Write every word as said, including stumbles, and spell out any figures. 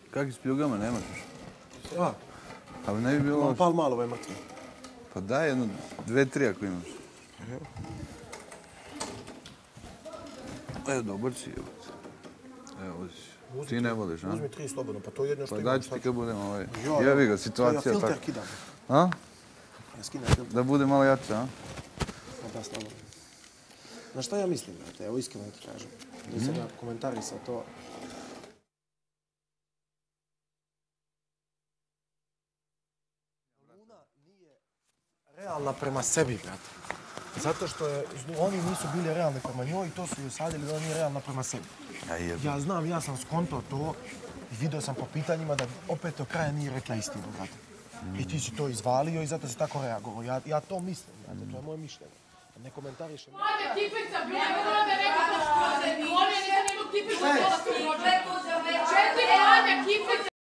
Kakvi s pljugama nemaš? Ja. Ali ne bi bilo... Imam pal malo, ovaj mrtvi. Pa daj jedno, dve, tri ako imaš. Evo, dobar si, evo. Evo, ovdje si. Ti ne voliš, a? Uzmi tri slobodno, pa to je jedno što Pa imam. daj ću ti kad budem ovaj... Jo, Jevi ga, Ja situacija filter tako. kidam. A? Ja skinem filter. Da bude malo jače, a? Pa da, slobodno. Znaš šta ja mislim, brate? Evo iskreno ti kažem. Nisam ja komentarisao to. Luna nije realna prema sebi, brate. Zato što je, oni nisu bili realni prema njoj i to su ju sadili da ona nije realna prema sebi. Ja znam, ja sam skontao to i vidio sam po pitanjima da opet do kraja nije rekla istinu, brate. I ti si to izvalio i zato si tako reagovao. Ja, ja to mislim, brate, to je moje mišljenje. Ne komentarišem. Mlađa kipica, bila je vrlo da neko to škoze. Oni nisam imao kipicu, to da se može.